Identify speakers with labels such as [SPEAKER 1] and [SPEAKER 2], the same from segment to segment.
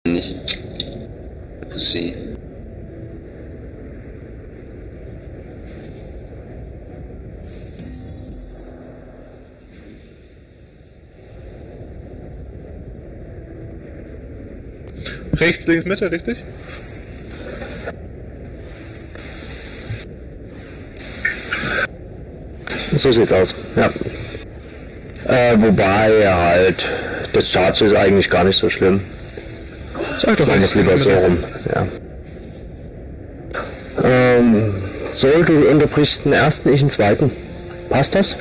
[SPEAKER 1] Nicht. Pussy.
[SPEAKER 2] Rechts, links, Mitte, richtig?
[SPEAKER 3] So sieht's aus, ja. Wobei halt, das Charge ist eigentlich gar nicht so schlimm.
[SPEAKER 2] Sag doch
[SPEAKER 3] Man muss lieber so rum, ja. Sol, du unterbrichst den ersten, ich den zweiten. Passt das?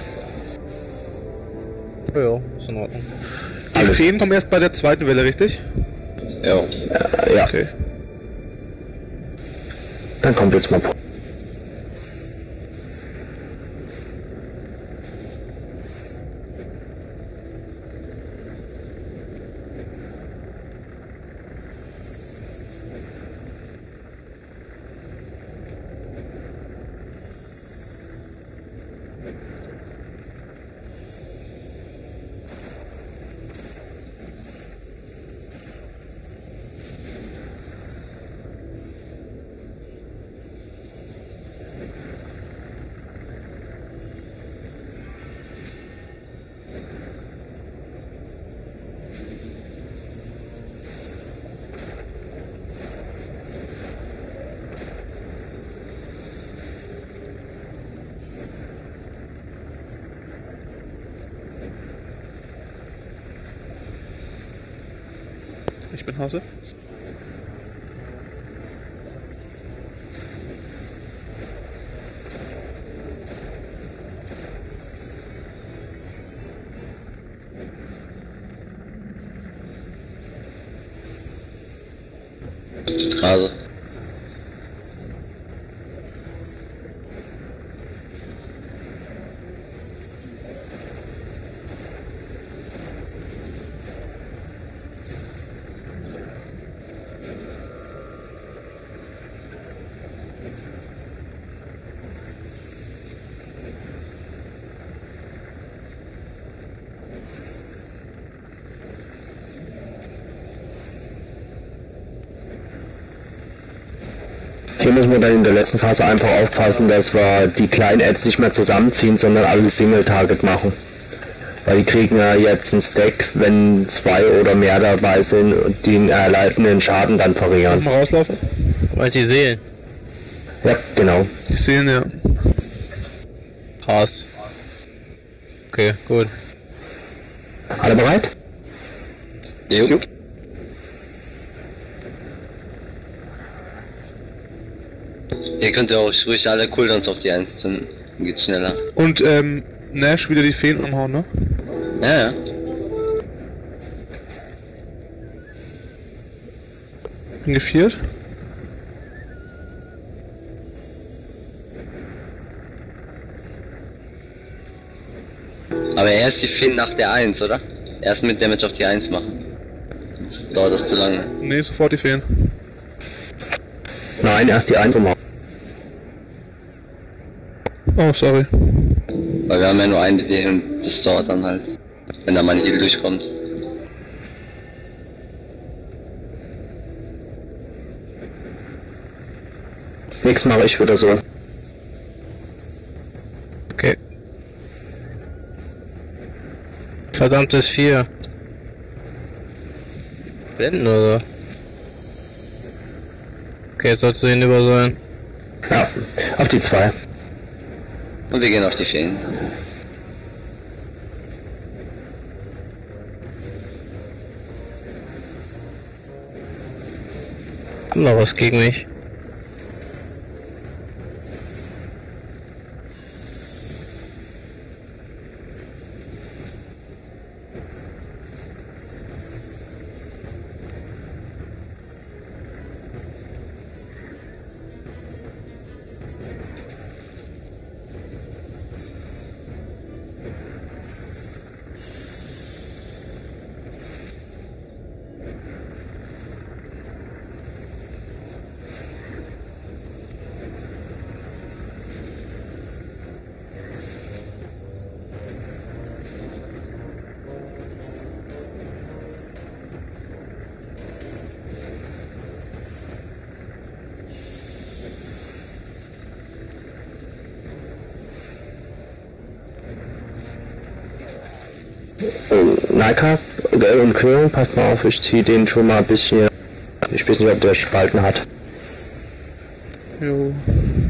[SPEAKER 4] Ja, ist in Ordnung.
[SPEAKER 2] Die Feen kommen erst bei der zweiten Welle, richtig?
[SPEAKER 1] Ja.
[SPEAKER 3] Ja.
[SPEAKER 2] Okay.
[SPEAKER 3] Dann kommt jetzt mal.
[SPEAKER 2] Ich bin Hase.
[SPEAKER 1] Also.
[SPEAKER 3] Hier müssen wir dann in der letzten Phase einfach aufpassen, dass wir die kleinen Ads nicht mehr zusammenziehen, sondern alle Single-Target machen. Weil die kriegen ja jetzt einen Stack, wenn 2 oder mehr dabei sind und den erleidenden Schaden dann verringern.
[SPEAKER 2] Mal rauslaufen.
[SPEAKER 4] Weil sie sehen.
[SPEAKER 3] Ja, genau.
[SPEAKER 2] Die sehen ja.
[SPEAKER 4] Krass. Okay, gut.
[SPEAKER 3] Alle bereit?
[SPEAKER 1] Jo. Ihr könnt ja auch ruhig alle Cooldowns auf die 1 zünden. Dann geht's schneller.
[SPEAKER 2] Und Nash wieder die Feen anhauen, ne?
[SPEAKER 1] Ja, ja.
[SPEAKER 2] Bin geviert.
[SPEAKER 1] Aber erst die Feen nach der 1, oder? Erst mit Damage auf die 1 machen. Sonst dauert das zu lange.
[SPEAKER 2] Nee, sofort die Feen.
[SPEAKER 3] Nein, erst die Einzelne.
[SPEAKER 2] Oh, sorry.
[SPEAKER 1] Weil wir haben ja nur eine Idee und das dauert dann halt. Wenn da mal ein Heal durchkommt.
[SPEAKER 3] Nix mache ich wieder so.
[SPEAKER 4] Okay. Verdammtes 4. Blenden oder? Okay, jetzt sollte es hinüber sein.
[SPEAKER 3] Ja, auf die 2.
[SPEAKER 1] Und wir gehen auf die Feen.
[SPEAKER 4] Haben noch was gegen mich.
[SPEAKER 3] Nike und Kühlung, passt mal auf, ich ziehe den schon mal ein bisschen. Ich weiß nicht, ob der Spalten hat.
[SPEAKER 2] Jo.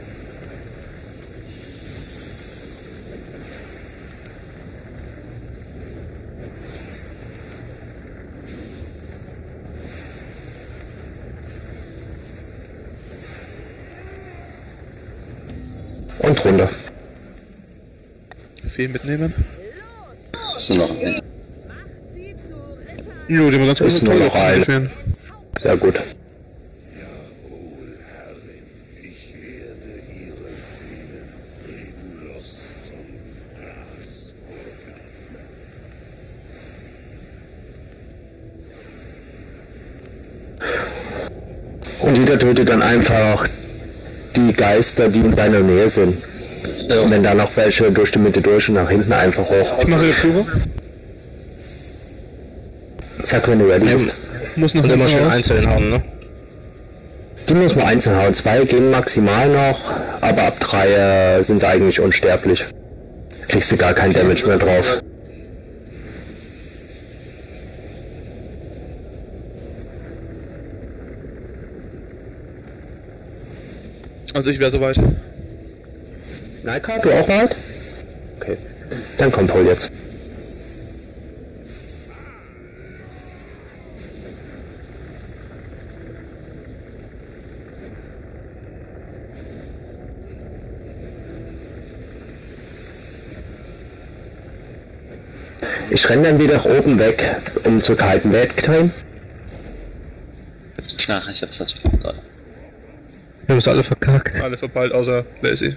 [SPEAKER 3] Und runter.
[SPEAKER 2] Feen mitnehmen.
[SPEAKER 1] Ist nur noch.
[SPEAKER 2] Jo, die haben ganz
[SPEAKER 3] Ist
[SPEAKER 2] gute
[SPEAKER 3] nur
[SPEAKER 2] Tolle
[SPEAKER 3] noch eine.
[SPEAKER 2] Feen.
[SPEAKER 3] Sehr gut. Und jeder tötet dann einfach die Geister, die in seiner Nähe sind.
[SPEAKER 1] Ja.
[SPEAKER 3] Und wenn da noch welche durch die Mitte durch und nach hinten einfach hoch.
[SPEAKER 2] Ich mache die Prüfung.
[SPEAKER 3] Sag, wenn du ready bist.
[SPEAKER 2] Muss noch
[SPEAKER 4] Und immer schön
[SPEAKER 2] raus.
[SPEAKER 4] einzeln hauen, ne?
[SPEAKER 3] Die muss man einzeln hauen. 2 gehen maximal noch, aber ab 3 sind sie eigentlich unsterblich. Kriegst du gar kein Damage mehr drauf.
[SPEAKER 2] Also ich wäre soweit.
[SPEAKER 3] Nike, du auch weit? Okay. Dann kommt Paul jetzt. Ich renne dann wieder oben weg, um zur kalten Welt zu gehen.
[SPEAKER 1] Ach, ich hab's das gerade.
[SPEAKER 4] Wir haben es alle verkackt.
[SPEAKER 2] Alle verpeilt, außer Lazy.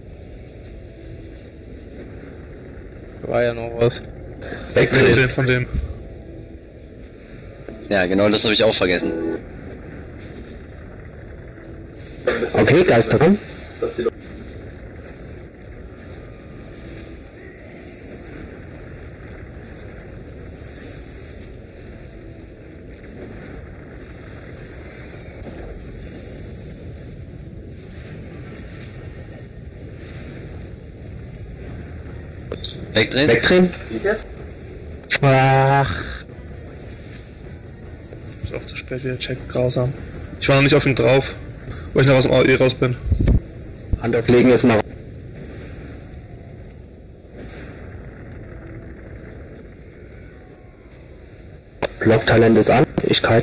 [SPEAKER 4] War ja noch was.
[SPEAKER 3] Wegdrehen.
[SPEAKER 2] Von dem.
[SPEAKER 1] Ja, genau das habe ich auch vergessen.
[SPEAKER 3] Okay, Geister ran.
[SPEAKER 1] Wegdrehen?
[SPEAKER 3] Wegdrehen.
[SPEAKER 4] Ach.
[SPEAKER 2] Ist auch zu spät wieder checkt, grausam. Ich war noch nicht auf ihn drauf, weil ich noch aus dem AE raus bin.
[SPEAKER 3] Hand auflegen ist mal. Blocktalent ist an. Ich kalt.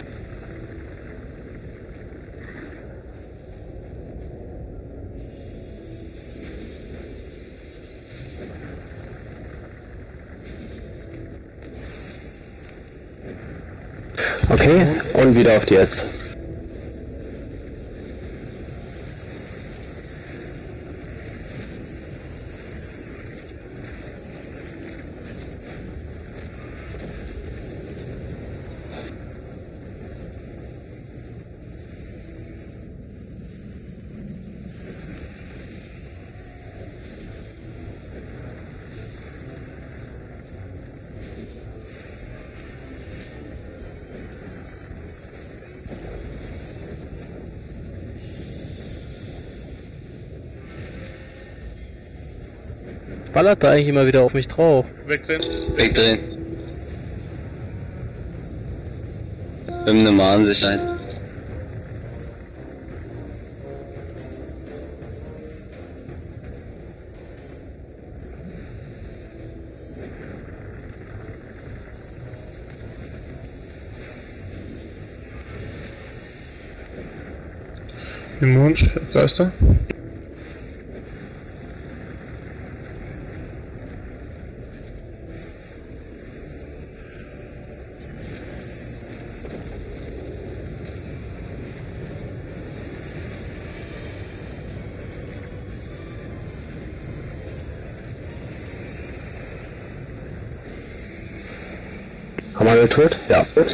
[SPEAKER 3] Okay, und wieder auf die jetzt.
[SPEAKER 4] Ballert da eigentlich immer wieder auf mich drauf.
[SPEAKER 2] Wegdrehen.
[SPEAKER 1] Wegdrehen. Eine Mahnsicherheit.
[SPEAKER 2] Immun, Geister.
[SPEAKER 3] Haben wir alle tot? Ja. Gut.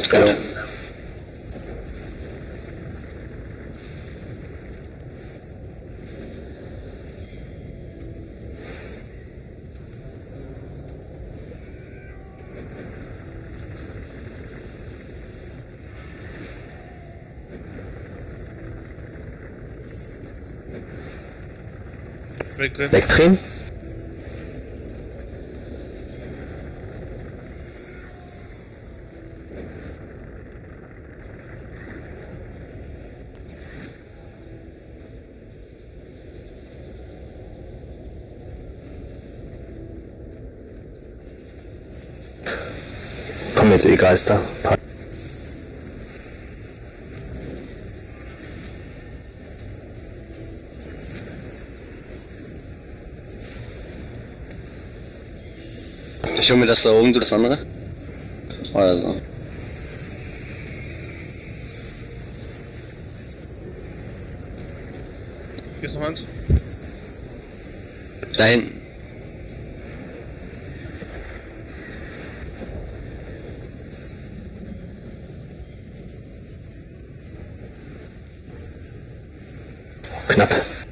[SPEAKER 2] Wegdrehen.
[SPEAKER 3] Wegdrehen. jetzt E-Geister.
[SPEAKER 1] Ich hol mir das da oben, du das andere. Also.
[SPEAKER 2] Hier ist noch eins.
[SPEAKER 1] Da hinten.
[SPEAKER 3] Knapp.